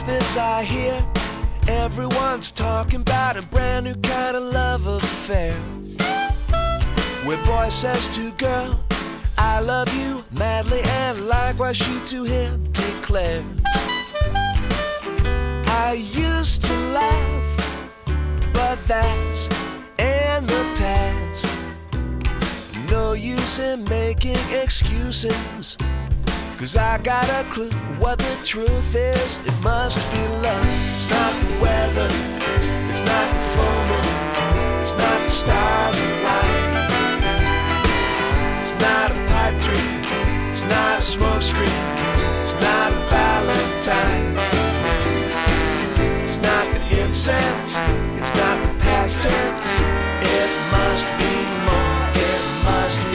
this I hear. Everyone's talking about a brand new kind of love affair, where boy says to girl, I love you madly, and likewise she to him declares. I used to laugh, but that's in the past. No use in making excuses, 'cause I got a clue what the truth is. It must be love. It's not the weather, it's not the full moon, it's not the stars aligned, it's not a pipe dream, it's not a smoke screen, it's not a Valentine, it's not the incense, it's not the past tense.